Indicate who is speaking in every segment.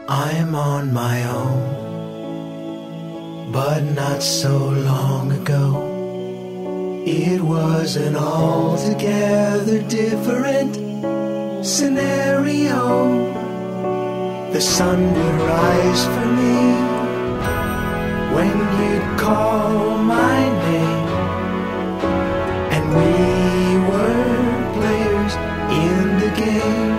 Speaker 1: I'm on my own, but not so long ago. It was an altogether different scenario. The sun would rise for me when you'd call my name, and we were players in the game.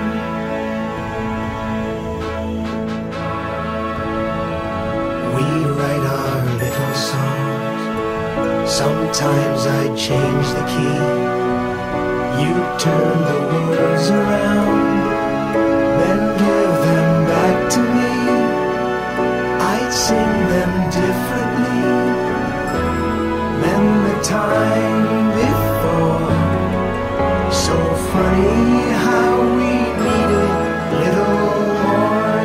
Speaker 1: We'd write our little songs. Sometimes I'd change the key. You'd turn the words around, then give them back to me. I'd sing them differently than the time before. So funny how we needed little more.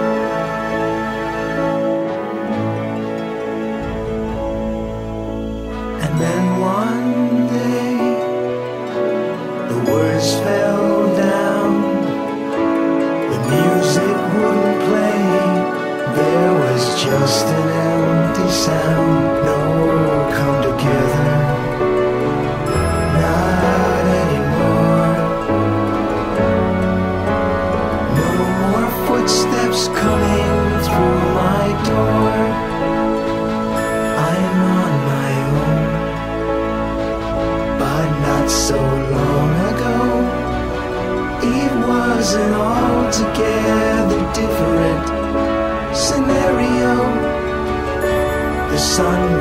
Speaker 1: And then one day the words fell down, the music wouldn't play, there was just an empty sound. No come together, not anymore. No more footsteps coming through my door. I'm on my own, but not so long ago. It was an altogether different scenario. The sun